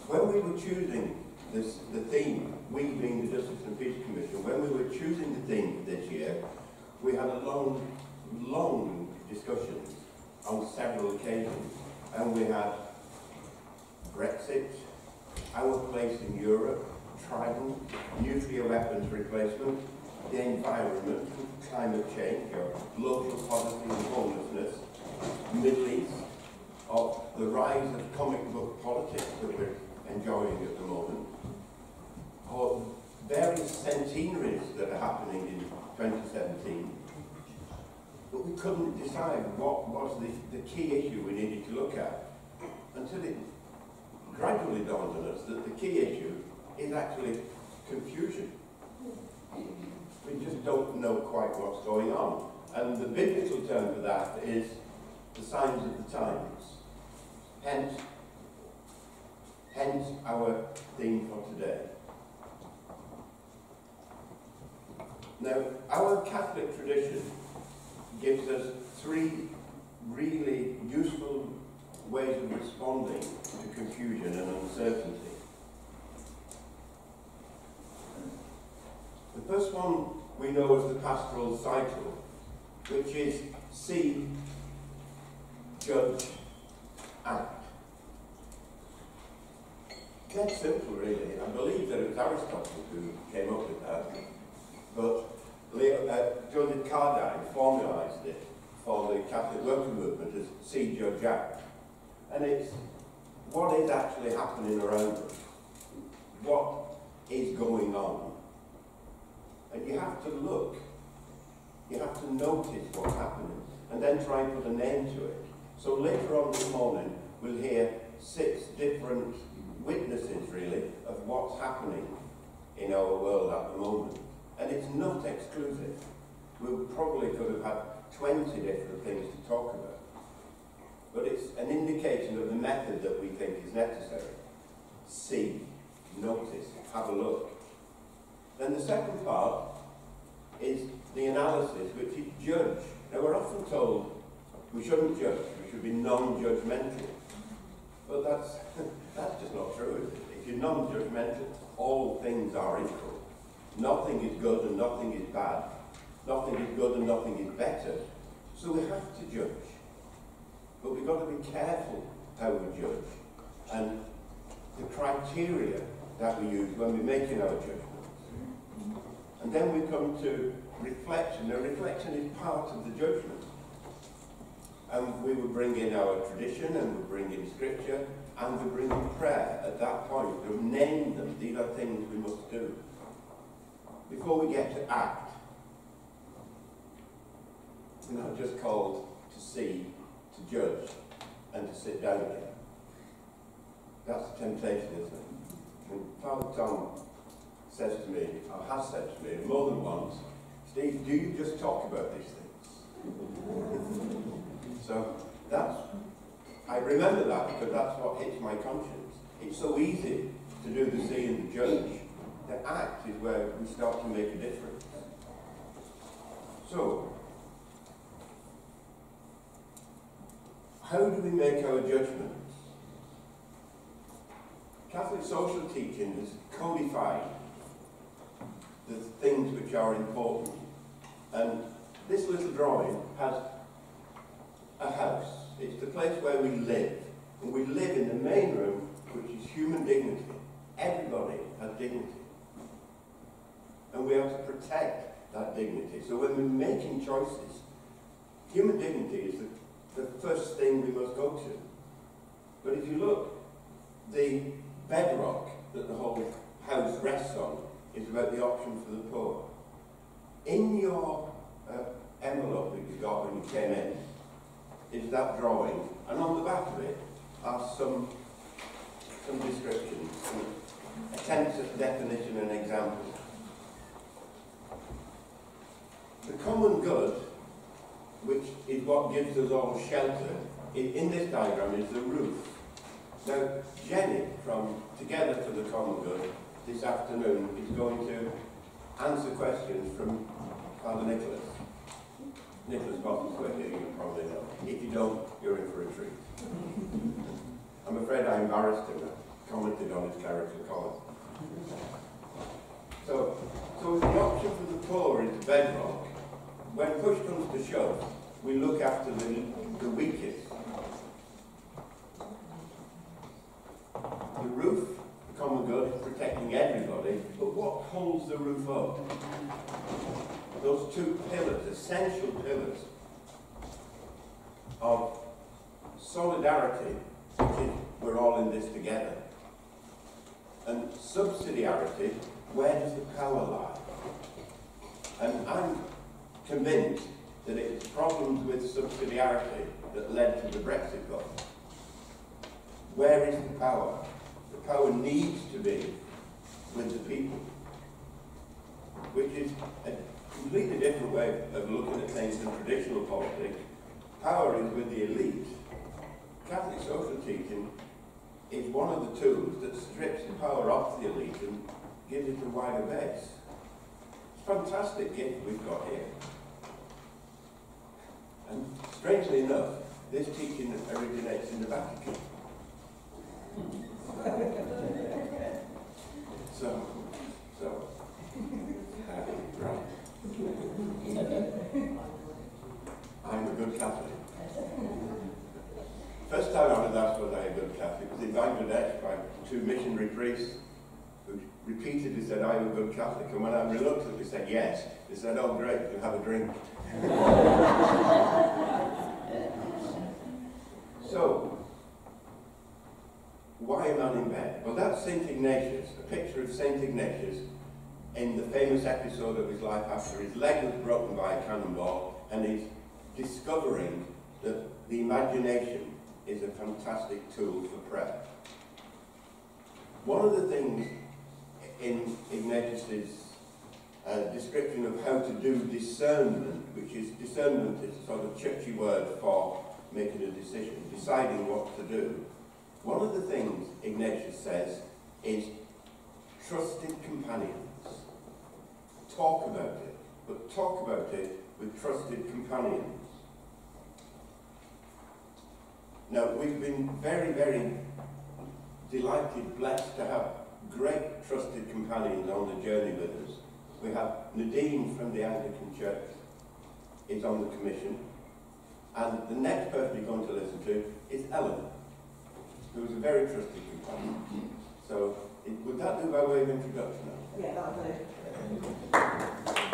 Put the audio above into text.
when we were choosing the theme, we being the Justice and Peace Commission, when we were choosing the theme this year, we had a long discussion on several occasions, and we had Brexit, our place in Europe, Trident, nuclear weapons replacement, the environment, climate change, local poverty and homelessness, Middle East, of the rise of comic book politics that we're enjoying at the moment, or various centenaries that are happening in 2017. But we couldn't decide what was the key issue we needed to look at until it gradually dawned on us that the key issue is actually confusion. We just don't know quite what's going on. And the biblical term for that is the signs of the times. Hence our theme for today. Now, our Catholic tradition gives us three really useful ways of responding to confusion and uncertainty. The first one we know as the pastoral cycle, which is see, judge, act. Dead simple, really. I believe that it was Aristotle who came up with that, but Joseph Cardine formalised it for the Catholic working movement as see, judge, act. And it's what is actually happening around us, what is going on. And you have to look, you have to notice what's happening, and then try and put a name to it. So later on this morning, we'll hear 6 different witnesses, really, of what's happening in our world at the moment. And it's not exclusive. We probably could have had 20 different things to talk about. But it's an indication of the method that we think is necessary. See, notice, have a look. Then the second part is the analysis, which is judge. Now, we're often told we shouldn't judge, we should be non-judgmental. But that's just not true, is it? If you're non-judgmental, all things are equal. Nothing is good and nothing is bad. Nothing is good and nothing is better. So we have to judge. But we've got to be careful how we judge. And the criteria that we use when we're making our judgments. And then we come to reflection. Now, reflection is part of the judgment. And we will bring in our tradition, and we'll bring in scripture, and we'll bring in prayer at that point. We'll name them. These are things we must do. Before we get to act, we're not just called to see, to judge, and to sit down again. That's the temptation, isn't it? And Father Tom says to me, or has said to me more than once, Steve, do you just talk about these things? So I remember that because that's what hits my conscience. It's so easy to do the see and the judge. The act is where we start to make a difference. So, how do we make our judgments? Catholic social teaching has codified the things which are important. And this little drawing has a house. It's the place where we live. And we live in the main room, which is human dignity. Everybody has dignity. And we have to protect that dignity. So when we're making choices, human dignity is the first thing we must go to. But if you look, the bedrock that the whole house rests on is about the option for the poor. In your envelope that you got when you came in is that drawing, and on the back of it are some descriptions, some attempts at definition and examples. The common good, which is what gives us all shelter, in this diagram is the roof. Now, Jenny from Together for the Common Good this afternoon is going to answer questions from Father Nicholas. Nicholas Bottomsworth, you probably know. If you don't, you're in for a treat. I'm afraid I embarrassed him commented on his character, Colin. So the option for the poor is bedrock. When push comes to shove, we look after the weakest. The roof, the common good, is protecting everybody, but what holds the roof up? Those two pillars, essential pillars of solidarity, which is we're all in this together, and subsidiarity, where does the power lie? And I'm convinced that it's problems with subsidiarity that led to the Brexit vote. Where is the power? The power needs to be with the people, which is a completely different way of looking at things than traditional politics. Power is with the elite. Catholic social teaching is one of the tools that strips the power off the elite and gives it a wider base. It's a fantastic gift we've got here. And strangely enough, this teaching originates in the Vatican. Right. I'm a good Catholic. First time I was asked was I a good Catholic was in Bangladesh by two missionary priests who repeatedly said, "I'm a good Catholic." And when I reluctantly said yes, they said, "Oh great, you can have a drink." So, why a man in bed? Well, that's St. Ignatius, a picture of St. Ignatius in the famous episode of his life after his leg was broken by a cannonball, and he's discovering that the imagination is a fantastic tool for prayer. One of the things in Ignatius's description of how to do discernment, which is discernment is a sort of churchy word for making a decision, deciding what to do. One of the things Ignatius says is trusted companions. Talk about it, but talk about it with trusted companions. Now, we've been very, very delighted, blessed to have great trusted companions on the journey with us. We have Nadine from the Anglican Church is on the commission, and the next person you're going to listen to is Ellen, who is a very trusted companion. So, would that do by way of introduction? Yeah, that'll do.